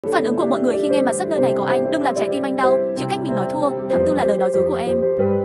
Phản ứng của mọi người khi nghe mà sắp nơi này có anh, đừng làm trái tim anh đau, chịu cách mình nói thua, tháng tư là lời nói dối của em.